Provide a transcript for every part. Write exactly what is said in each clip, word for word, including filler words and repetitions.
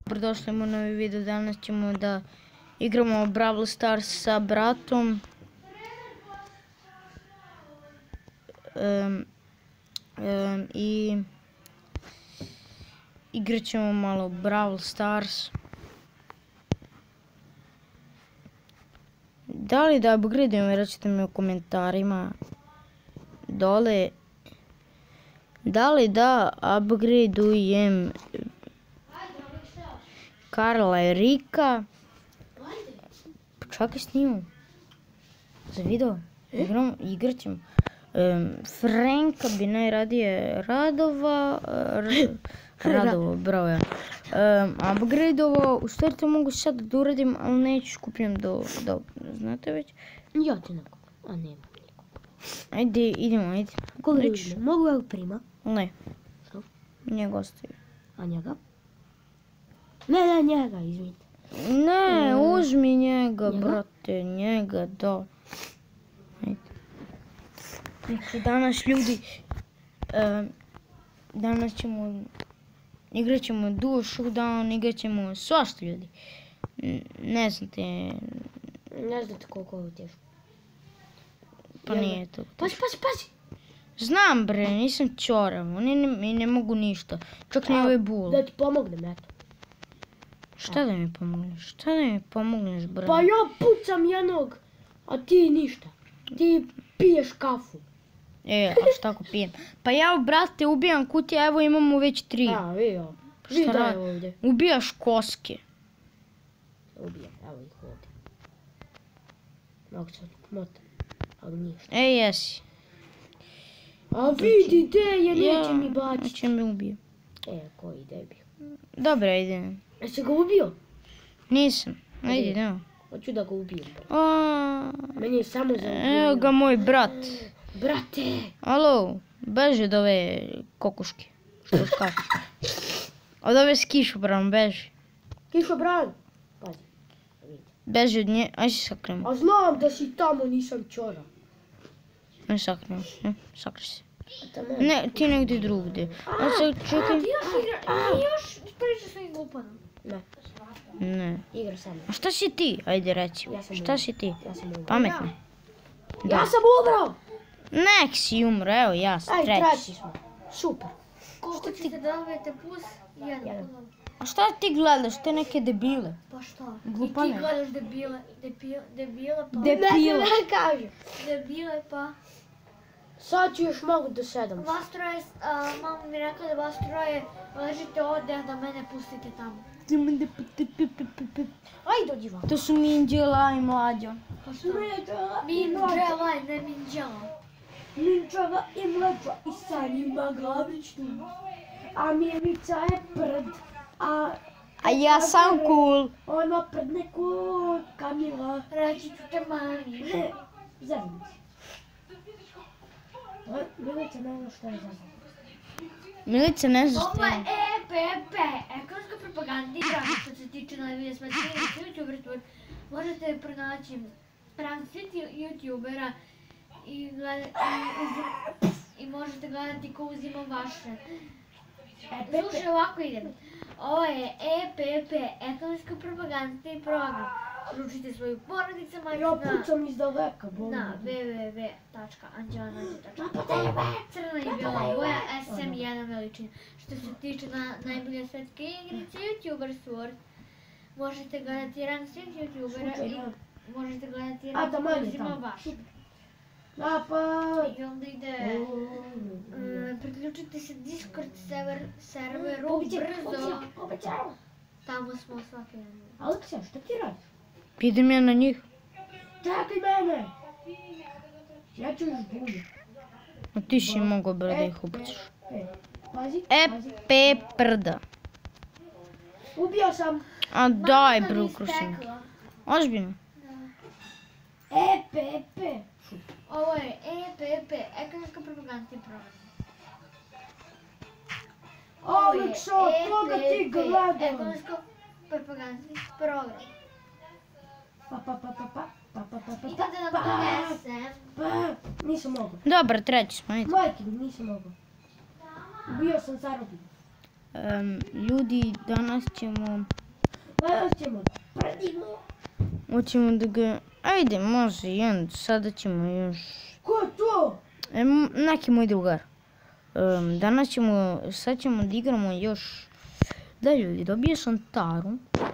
dobrodošli u novi video. Danas ćemo da igramo Brawl Stars sa bratom. Um, um, I igrat ćemo malo Brawl Stars. Da li da upgradeujem, recite mi u komentarima dole. Da li da upgradeujem Karla i Rika? Čakaj snimam. Za video. Igram, igrat ćemo. Um, Franka bi najradije Radova. Radova, bravo ja. Um, upgradeovao. U stvari to mogu sad da uradim, ali neću skupljem do, do, znate već? Ja te ne kupim, a nema nikog. Ajde, idemo, ajde. Koga uzme? Mogu ja prima? Ne. Što? Njega ostavi. A njega? Ne, ne, njega, izvinite. Ne, uzmi njega, brate, njega, da. Ajde. Znači, danas ljudi, um, danas ćemo, igrat ćemo duo showdown, igrat ćemo svašta ljudi. Ne znate. Ne znate koliko je teško. Pa nije to. Pazi, pazi, pazi! Znam bre, nisam čorav, oni ne, ne mogu ništa. Čak ni ovaj bul. Da ti pomognem, eto. Šta da mi pomogneš? Šta da mi pomogneš, bre? Pa ja pucam jednog, a ti ništa. Ti piješ kafu. E, a šta ako pijem? Pa ja, brate, ubijam kutije, evo imamo već tri. A, vi jo. Šta Vi daj radi? ovdje. Ubijaš koske. Ubijam, evo ih ovdje. Mogu se motam, ali ništa. E, jesi. A vidi, deje, neće Ja, mi baciti. neće mi ubio. E, koji debil. Dobro, ajde. Jesi ga ubio? Nisam. Ajde, da. Hoću da ga ubijem. A, Meni je samo za evo ga moj brat. Brate! Alo, beži od ove kokoške. Što skaču. Od ove s kišobranom, beži. Kišobran! Pazi. Beži od nje, aj se sakrimo. A znam da si tamo, nisam čora. Ne sakrimo se, sakri se. Tamo. Ne, ti negdje drugdje. A sad čekaj. Ti još igra, ti još pričaš svojim glupanom. Ne, Ne. igra sa mnom. A šta si ti? Ajde reci. Ja sam Šta si ti? Ja sam umro. Pametno. Ja sam umro! Nek si umro, evo ja sam Aj, treći. treći smo. Super. Koliko ćete da dobijete plus? Jedan. Jedan. A šta ti gledaš, te neke debile? Pa šta? Glupane. I ti gledaš debile, debile, debile pa... Debile. Ne, ne kaže. Debile pa... Sad ću još mogu do sedam. Vas troje, a, mama mi rekla da vas troje ležite ovdje, a da mene pustite tamo. Aj, dođi vam. To su Minđela i Mlađa. Pa šta? Minđela, ne minđela. Minčava i mlađa i sa njima glavičnu. A Mirica je prd. A, A ja sam cool. ona prdne ko Kamila. Reći ću te mami. Zeznici. Milica ne zna šta je zeznici. Milica ne zna Ovo šta je je. E P P, ekonomska propaganda igra što se tiče najbolje smatrenja YouTuber. Možete pronaći prank svih YouTubera i, gleda, i, uzim, i možete gledati ko uzima vaše. Slušaj, ovako idem. Ovo je E P P, ekonomska propagandni program. Uručite svoju porodicama Ja na, pucam iz daleka, boli. na w w w tačka anđelanađe tačka com. Crna i bijela boja S M jedan veličina. Što se tiče na najbolje svetske igrice YouTuber Sword, možete gledati rang svih YouTubera i možete gledati A, rang da ko manje uzima tamo. vaš. Napad! I onda ide... Mm, priključite se Discord server, serveru brzo. Obećao! Tamo smo svaki dan. Aleksija, šta ti radiš? Idem ja na njih. Čekaj mene! Ja ću još bulje. A ti si mogao bre da ih upucaš. E, pazi, E pazi. P prda. Ubio sam! A daj Mama bre mi ukrušim. istekla. Ozbiljno. E, P, P. Ovo je E P P, ekonomska propagandni program. Ovo je Aleksa, koga ti E P P, gledam? ekonomsko propagandni program. Pa, pa, pa, pa, pa, pa, pa, pa, pa, I kada nam pa, donesem, pa, nisam mogao. Dobro, treći smo, ajde. Majke mi, nisam mogao. Ubio sam zarobinu. Em, ljudi, danas ćemo... Danas ćemo predimo. Hoćemo da ga... Ajde, može, jedan, sada ćemo još... Ko je to? Em, neki moj drugar. Em, danas ćemo, sad ćemo da igramo još... Da ljudi, dobio sam taru.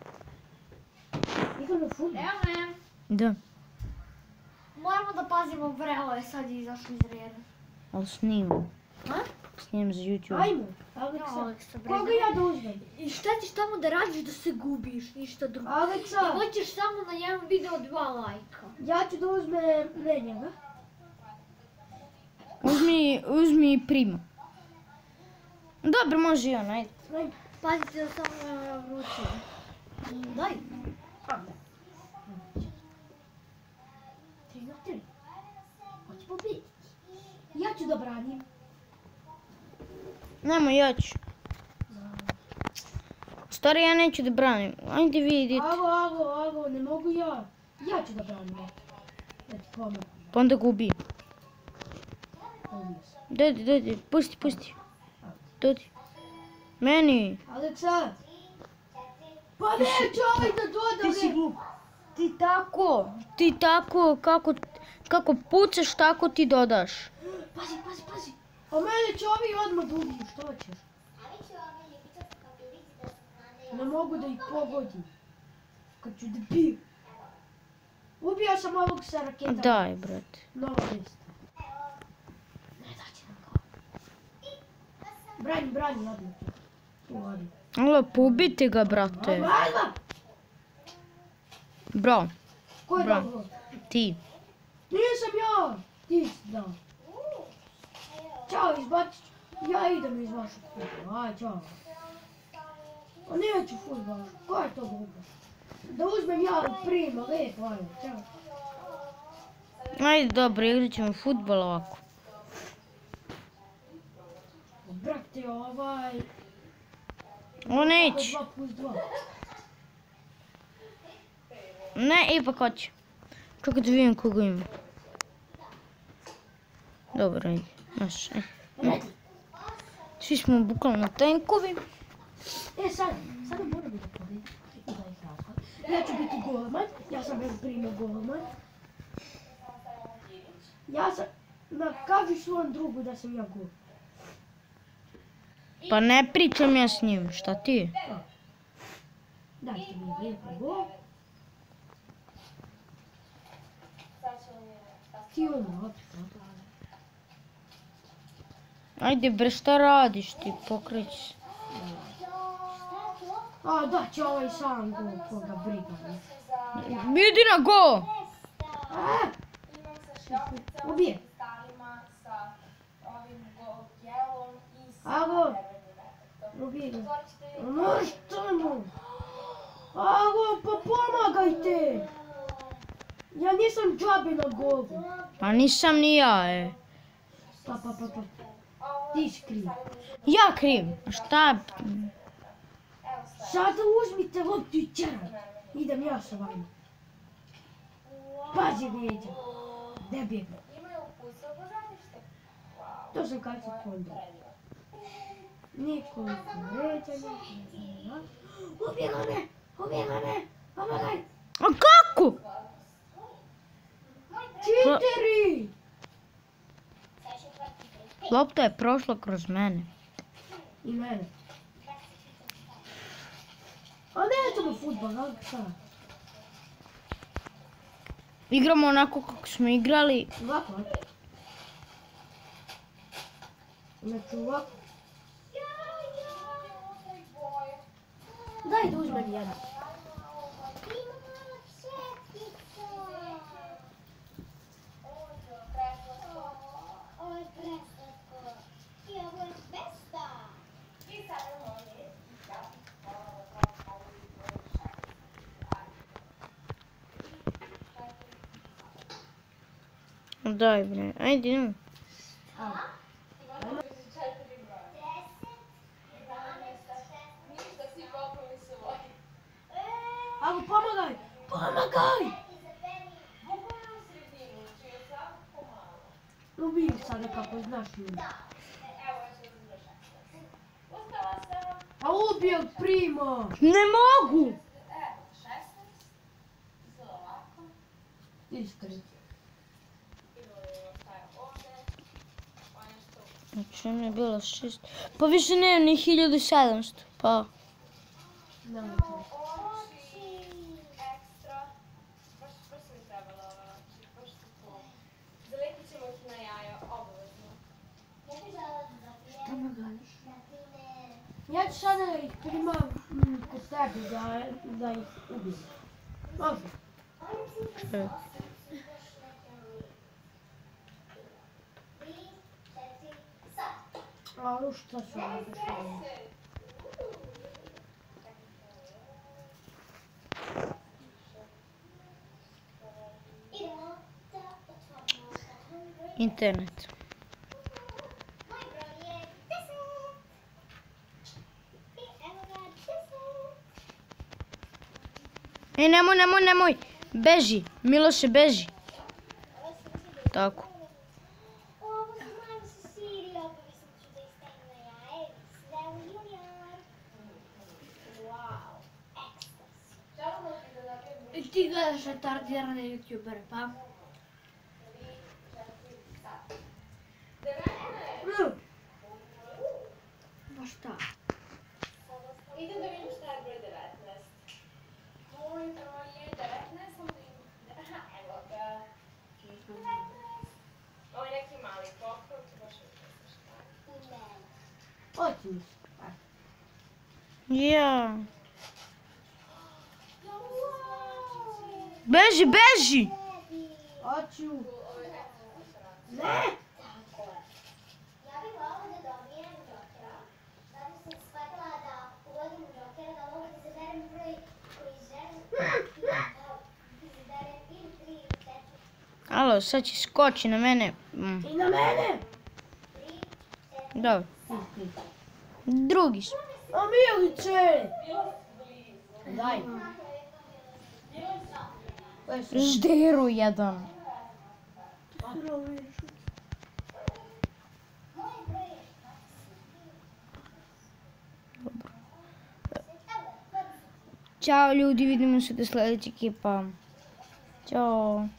Igramo fudbal. Evo me. Da, Moramo da pazimo, vrelo je sad izašlo iz reda. ali snimam. A? Snimam za YouTube. Ajmo, Ja, Aleksa. Aleksa, bre. Koga ja da uzmem? I šta ćeš tamo da radiš da se gubiš, ništa drugo. Aleksa, I hoćeš samo na jedan video dva lajka. ja ću da uzmem ne njega. Uzmi, uzmi i prima. Dobro, može i on, ajde. Ajmo. Pazite da samo ne vruće. Daj. Ajde. Tri na tri. Hoćemo biti. Ja ću da branim. Nemoj, ja ću. Stari, ja neću da branim. Ajde vi idite. Alo, alo, alo, ne mogu ja. Ja ću da branim. Eto, pomogu. Pa onda ga ubi. Ubio sam. Dodi, dodi, pusti, pusti. Dodi. Meni. Aleksa. Pa neću ovaj da doda. Ti si glup. Ti tako, ti tako, kako, kako pucaš, tako ti dodaš. Pazi, pazi, pazi. A mene će ovi odmah da ubiju, što ćeš? Ne mogu da ih pogodim. Kad ću da biju. Ubio sam ovog sa raketama. Daj, brate. Nova lista. Ne daće nam kao. Brani, brani, odmah tu. Tu odmah. Alo, pobiti ga, brate. Ajmo, ajmo! Bro, Ko je Bra. dobro? ti. Nisam ja! Ti si dao. Ćao, izbacit ću. Ja idem iz vašeg futbola. Aj, ćao. A neću futbol. Ko je to glupo? Da uzmem ja od prima, lijep, ajde, ćao. Ajde, dobro, igrat ćemo futbol ovako. Brate, ovaj... O, neće. dva plus dva. Ne, ipak hoće. Čekaj da vidim koga ima. Dobro, ajde. Znaš, e. Svi smo bukvalno tenkovi. E, sad, sada moram da pobedim i da ih razgledam. Ja ću biti golman, ja sam bez prima golman. Ja sam, na kaži svom drugu da sam ja gol. Pa ne pričam ja s njim, šta ti? Dajte mi lijepo gol. Ti ono, opet, opet. Ajde bre, šta radiš ti, pokreći se. A, da će ovaj sam gol, koga briga. Ne? Idi na go! A! Ubije. Alo. Ubije ga. Možete mu. Alo, pa pomagajte. Ja nisam džabe na golu. Pa nisam ni ja, e. Pa, pa, pa, pa. Ti si kriv. Ja kriv, a šta? Sada uzmite loptu i čeraj. Idem ja sa vama. Pazi lijeđa. Ne bjegam. To sam kad se pondio. Nikoliko leđa, nikoliko. Ubjela me! Ubjela me! Pomagaj! A kako? Čiteri! Lopta je prošla kroz mene. I mene. A nećemo futbol, ali šta? Igramo onako kako smo igrali. Ovako. Znači ovako. Daj da uzmem jedan. Daj bre, ajde idemo. Alo, pomagaj! Pomagaj! Ubij sada kako znaš ljudi. ubio primo. Ne mogu! Iskri. Znači on je bilo šest. Pa više ne, ni hiljadu sedamsto. Pa. Ne, ne. Ja ću sada ih primam mm, kod tebi da, da ih ubijem. Može? E. A u šta su ovo dešavalo? Internet. E, nemoj, nemoj, nemoj. Beži. Miloše, beži. Tako. I ti gledaš retardirane youtubere, pa? Mm. Pa šta? Idem da vidim šta je broj devetnaest. Moj broj je devetnaest, onda im... Aha, evo ga. devetnaest. Ovo je neki mali pokrov, to baš ne znam šta. Hoću mi se. Ja. Beži, beži! Hoću. Ne! Ja bih volila da dobijem Jokera, zato sam shvatila da uvodim Jokera da mogu da izaberem broj koji želim i da izaberem ili tri ili četiri. Alo, sad će skoči na mene. Mm, I na mene! dobro. Iskri. Drugi su. A Milice! Daj. Koji su? Žderu jedan. Ćao ljudi, vidimo se do sljedećeg ekipa. Ćao.